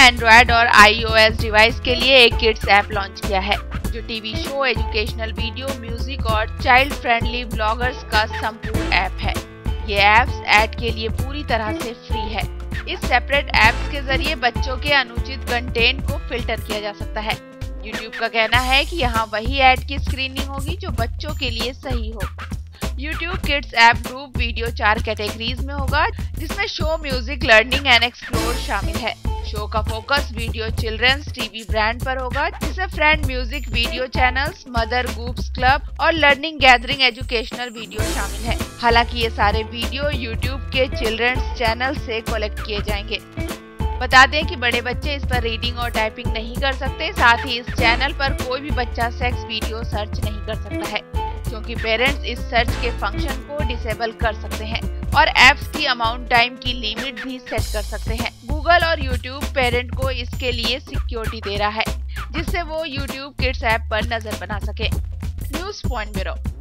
Android और iOS device के लिए एक किड्स ऐप लॉन्च किया है जो TV show, educational video, music और चाइल्ड फ्रेंडली ब्लॉगर्स का संपूर्ण ऐप है। ये ऐप्स ऐड के लिए पूरी तरह से फ्री है। इस सेपरेट ऐप्स के जरिए बच्चों के अनुचित कंटेंट को फिल्टर किया जा सकता है। YouTube का कहना है कि यहाँ वही ऐड की स्क्रीनिंग होगी जो बच्चों के लिए सही हो। YouTube kids app group video 4 categories में होगा, जिसमें show, music, learning and explore शामिल है। शो का focus video children's TV brand पर होगा, जिसमें friend music video channels, mother groups club और लर्निंग गैदरिंग एजुकेशनल वीडियो शामिल है। हालांकि ये सारे वीडियो YouTube के चिल्ड्रंस चैनल से कलेक्ट किए जाएंगे। बता दें कि बड़े बच्चे इस पर रीडिंग और टाइपिंग नहीं कर सकते। साथ ही इस चैनल पर कोई भी बच्चा सेक्स वीडियो सर्च नहीं कर सकता है, क्योंकि पेरेंट्स इस सर्च के फंक्शन को डिसेबल कर सकते हैं और एप्स की अमाउंट टाइम की लिमिट भी सेट कर सकते हैं। गूगल और YouTube पेरेंट को इसके लिए सिक्योरिटी दे रहा है, जिससे वो YouTube किड्स ऐप पर नजर बना सके। News point bureau.